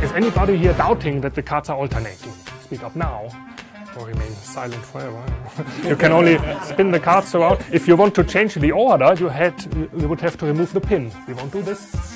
Is anybody here doubting that the cards are alternating? Speak up now, or remain silent forever. You can only spin the cards around. If you want to change the order, you would have to remove the pin. We won't do this.